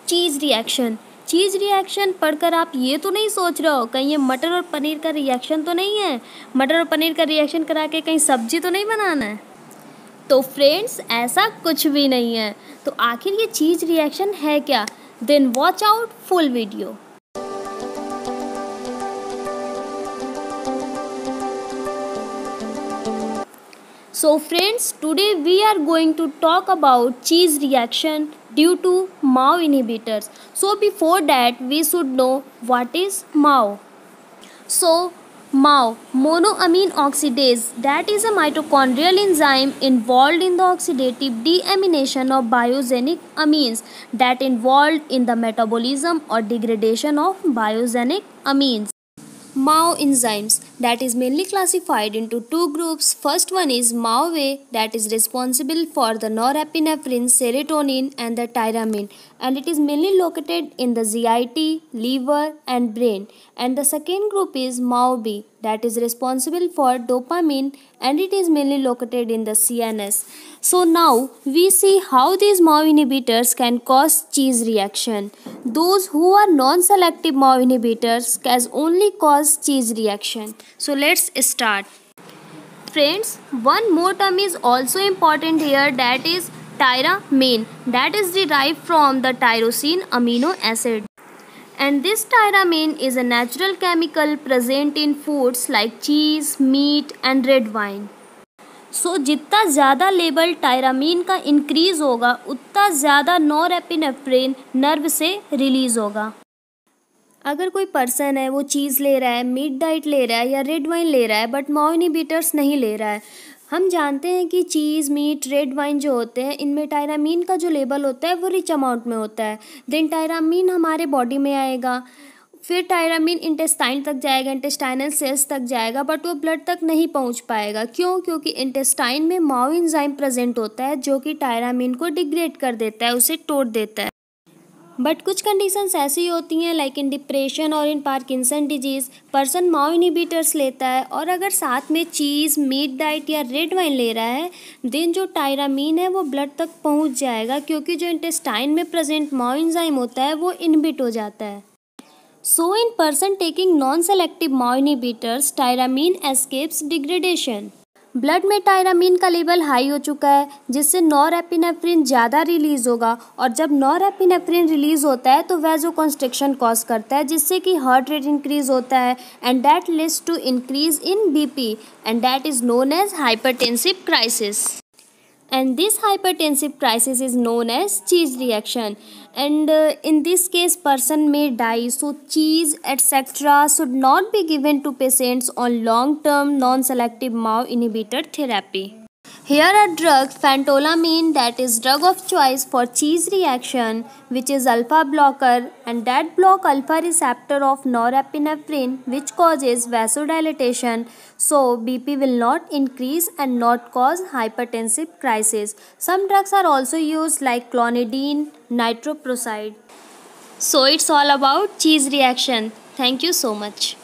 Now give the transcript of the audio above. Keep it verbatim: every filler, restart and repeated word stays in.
चीज़ reaction. चीज़ reaction पढ़कर आप ये तो नहीं सोच रहे हो कहीं ये मटर और पनीर का रिएक्शन तो नहीं है, मटर और पनीर का रिएक्शन करा के कहीं सब्जी तो नहीं बनाना है। तो फ्रेंड्स ऐसा कुछ भी नहीं है। तो आखिर ये चीज़ रिएक्शन है क्या? Then watch out full video. So friends, today we are going to talk about cheese reaction due to M A O inhibitors. So before that we should know what is M A O. So M A O, monoamine oxidase, that is a mitochondrial enzyme involved in the oxidative deamination of biogenic amines that involved in the metabolism or degradation of biogenic amines. M A O enzymes that is mainly classified into two groups. First one is M A O A that is responsible for the norepinephrine, serotonin and the tyramine, and it is mainly located in the G I T, liver and brain. And the second group is M A O B that is responsible for dopamine and it is mainly located in the C N S. So now we see how these M A O inhibitors can cause cheese reaction. Those who are non-selective M A O inhibitors can only cause cheese reaction. So let's start. Friends, one more term is also important here, that is tyramine, that is derived from the tyrosine amino acid. And this tyramine is a natural chemical present in foods like cheese, meat and red wine. So so, जितना ज़्यादा level tyramine का increase होगा उतना ज़्यादा norepinephrine nerve से release होगा। अगर कोई पर्सन है वो चीज़ ले रहा है, मीट डाइट ले रहा है या रेड वाइन ले रहा है but M A O inhibitors नहीं ले रहा है, हम जानते हैं कि चीज़, मीट, रेड वाइन जो होते हैं इनमें टायरामीन का जो लेवल होता है वो रिच अमाउंट में होता है। देन टायरामीन हमारे बॉडी में आएगा, फिर टायरामीन इंटेस्टाइन तक जाएगा, इंटेस्टाइनल सेल्स तक जाएगा बट वो ब्लड तक नहीं पहुंच पाएगा। क्यों? क्योंकि इंटेस्टाइन में M A O enzyme present होता है जो कि टायरामीन को डिग्रेड कर देता है, उसे तोड़ देता है। बट कुछ कंडीशंस ऐसी होती हैं लाइक इन डिप्रेशन और in Parkinson disease person M A O inhibitors लेता है और अगर साथ में चीज़, मीट डाइट या रेड वाइन ले रहा है देन जो टायरामीन है वो ब्लड तक पहुंच जाएगा क्योंकि जो इंटेस्टाइन में present M A O enzyme होता है वो इनहिबिट हो जाता है। So in person taking non-selective M A O inhibitors, tyramine escapes degradation. Blood में टायरामीन का लेवल हाई हो चुका है जिससे नॉरएपिनेफ्रिन ज़्यादा रिलीज़ होगा और जब नॉरएपिनेफ्रिन रिलीज़ होता है तो वैसोकंस्ट्रिक्शन कॉज करता है जिससे कि हार्ट रेट इंक्रीज़ होता है and that leads to increase in BP and that is known as hypertensive crisis. And this hypertensive crisis is known as cheese reaction, and uh, in this case person may die. So cheese etc should not be given to patients on long term non selective M A O inhibitor therapy. Here a drug phentolamine that is drug of choice for cheese reaction which is alpha blocker and that block alpha receptor of norepinephrine which causes vasodilatation, so B P will not increase and not cause hypertensive crisis. Some drugs are also used like clonidine, nitroprusside. So it's all about cheese reaction. Thank you so much.